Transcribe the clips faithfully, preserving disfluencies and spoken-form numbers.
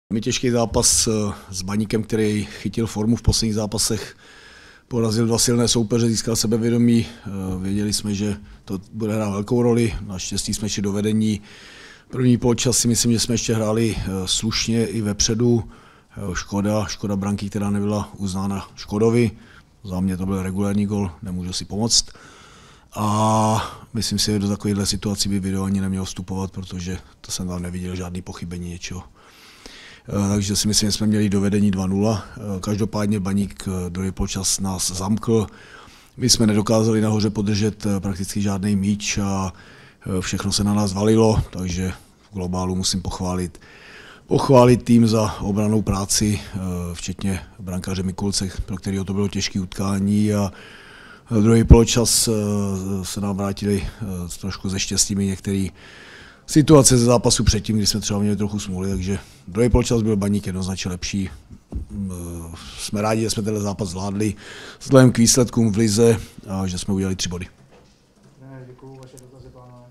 Velmi těžký zápas s Baníkem, který chytil formu v posledních zápasech, porazil dva silné soupeře, získal sebevědomí. Věděli jsme, že to bude hrát velkou roli. Naštěstí jsme šli do vedení. První poločas si myslím, že jsme ještě hráli slušně i vepředu. Škoda, škoda branky, která nebyla uznána Škodovi. Za mě to byl regulární gol, nemůžu si pomoct. A myslím si, že do takovéhle situací by video ani nemělo vstupovat, protože to jsem tam neviděl žádný pochybení něčeho. Takže si myslím, že jsme měli do vedení dva nula. Každopádně Baník druhý poločas nás zamkl. My jsme nedokázali nahoře podržet prakticky žádný míč a všechno se na nás valilo, takže v globálu musím pochválit, pochválit tým za obrannou práci, včetně brankáře Mikulce, pro kterého to bylo těžké utkání. A druhý poločas se nám vrátili trošku ze štěstím některé situace ze zápasu předtím, kdy jsme třeba měli trochu smůly, takže druhý poločas byl Baník jednoznačně lepší. Jsme rádi, že jsme tenhle zápas zvládli vzhledem k výsledkům v lize a že jsme udělali tři body. Děkuju, vaše dotazy, pánové.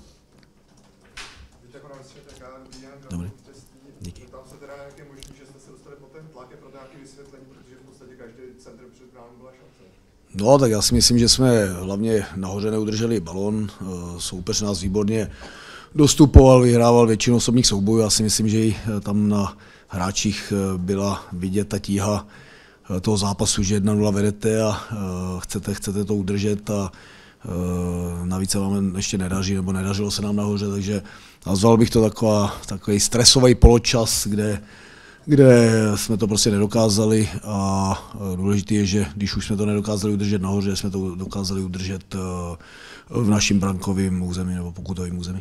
Dobrý. Díky. Tam se teda, jak je možný, že jste se dostali po ten tlak, je pro nějaké vysvětlení, protože v podstatě každý centr před bránou byla šance. No, tak já si myslím, že jsme hlavně nahoře neudrželi balon, soupeř nás výborně dostupoval, vyhrával většinu osobních soubojů. Já si myslím, že i tam na hráčích byla vidět ta tíha toho zápasu, že jedna nula vedete a chcete, chcete to udržet a navíc se vám ještě nedaří, nebo nedařilo se nám nahoře, takže nazval bych to taková, takový stresový poločas, kde, kde jsme to prostě nedokázali a důležité je, že když už jsme to nedokázali udržet nahoře, jsme to dokázali udržet v našem brankovém území nebo pokutovém území.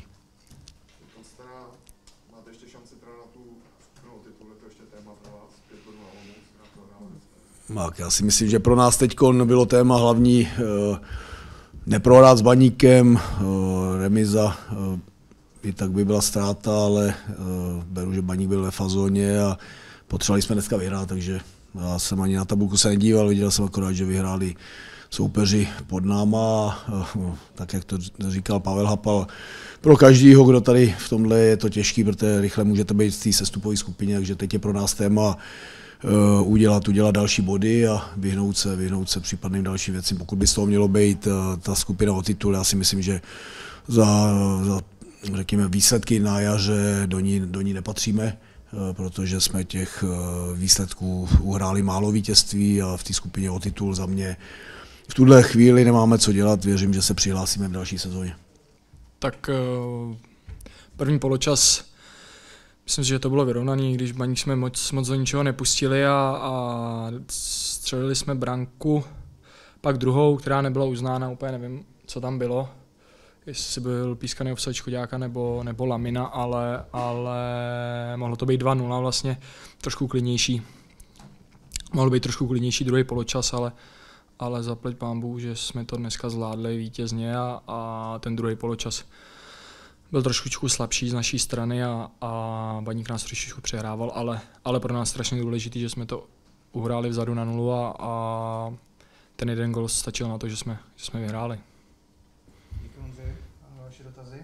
Máte ještě šanci teda na tu no, titul, je to ještě téma pro vás, pět bodů na Olomouc. Tak, já si myslím, že pro nás teď bylo téma hlavní neprohrát s Baníkem, remiza, i tak by byla ztráta, ale beru, že Baník byl ve fazóně a potřebovali jsme dneska vyhrát, takže já jsem ani na tabulku se nedíval, viděl jsem akorát, že vyhráli soupeři pod náma, tak jak to říkal Pavel Hapal. Pro každýho, kdo tady v tomhle je to těžký, protože rychle můžete být v té sestupové skupině, takže teď je pro nás téma uh, udělat, udělat další body a vyhnout se, vyhnout se případným dalším věcem. Pokud by z toho mělo být uh, ta skupina o titul, já si myslím, že za, za řekněme, výsledky na jaře do ní, do ní nepatříme, uh, protože jsme těch uh, výsledků uhráli málo vítězství a v té skupině o titul za mě v tuhle chvíli nemáme co dělat, věřím, že se přihlásíme v další sezóně. Tak první poločas, myslím, že to bylo vyrovnaný, když Baník jsme moc, moc do ničeho nepustili a, a střelili jsme branku, pak druhou, která nebyla uznána, úplně nevím, co tam bylo, jestli byl pískaný offside Škoďáka nebo, nebo Lamina, ale, ale mohlo to být dva nula vlastně, trošku klidnější. Mohl být trošku klidnější druhý poločas, ale ale zaplať pánbůh, že jsme to dneska zvládli vítězně a, a ten druhý poločas byl trošku slabší z naší strany a, a Baník nás trošičku přehrával, ale, ale pro nás strašně důležitý, že jsme to uhráli vzadu na nulu a, a ten jeden gol stačil na to, že jsme, že jsme vyhráli. Díky Ondřej. A vaše dotazy?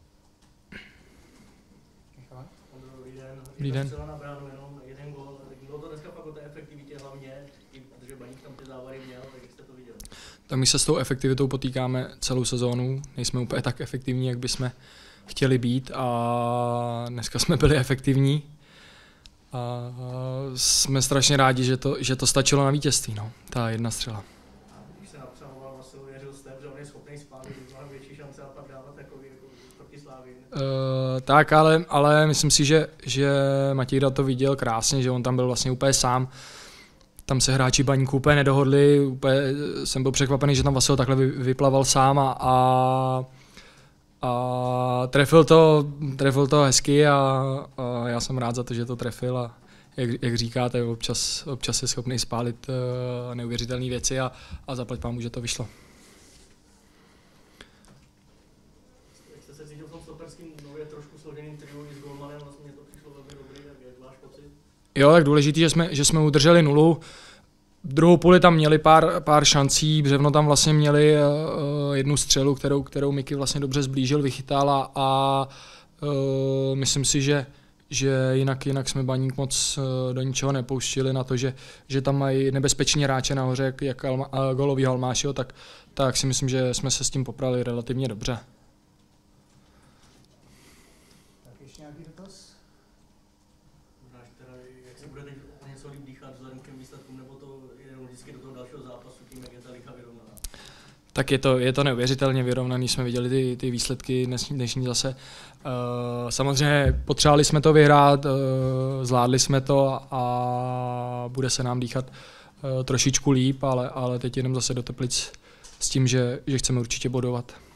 Michale? Dobrý den. Dobrý den. Na bránu jenom jeden gol. Bylo to dneska fakt o té efektivitě hlavně, protože Baník tam ty závary měl, takže jste to viděli. Tak my se s tou efektivitou potýkáme celou sezónu, nejsme úplně tak efektivní, jak bychom chtěli být a dneska jsme byli efektivní a jsme strašně rádi, že to, že to stačilo na vítězství, no, ta jedna střela. Když se napřahoval Vasil, věřil jste, že on je schopný spálit, má větší šance a pak dávat takový jako proti Slávii. Uh, tak, ale, ale myslím si, že, že Matějda to viděl krásně, že on tam byl vlastně úplně sám. Tam se hráči Baníku úplně nedohodli, úplně jsem byl překvapený, že tam Vasil takhle vyplaval sám a, a, a trefil, to, trefil to hezky a, a já jsem rád za to, že to trefil a jak, jak říkáte, občas, občas je schopný spálit uh, neuvěřitelné věci a, a zaplať pámu, že to vyšlo. Jak jste se cítil v tom stoperským nově trošku složeným triu i s golmanem, vlastně mě to přišlo velmi dobrý, tak jak váš pocit? Jo, tak důležitý, že jsme, že jsme udrželi nulu. Druhou půli tam měli pár, pár šancí, Břevno tam vlastně měli uh, jednu střelu, kterou, kterou Miky vlastně dobře zblížil, vychytal a, a uh, myslím si, že, že jinak, jinak jsme Baník moc do ničeho nepouštili na to, že, že tam mají nebezpeční hráče nahoře, jak, jak Alma, golový Halmášio, tak, tak si myslím, že jsme se s tím poprali relativně dobře. Tak ještě nějaký dotaz? Možná, že teda, jak se bude teď o něco líp dýchat vzhledem k těm výsledkům, nebo to je vždycky do toho dalšího zápasu, tím, jak je ta liga vyrovnaná? Tak je to, je to neuvěřitelně vyrovnaný, jsme viděli ty, ty výsledky dnešní, dnešní zase. Uh, samozřejmě potřebovali jsme to vyhrát, uh, zvládli jsme to a bude se nám dýchat uh, trošičku líp, ale, ale teď jdeme zase do Teplic s tím, že, že chceme určitě bodovat.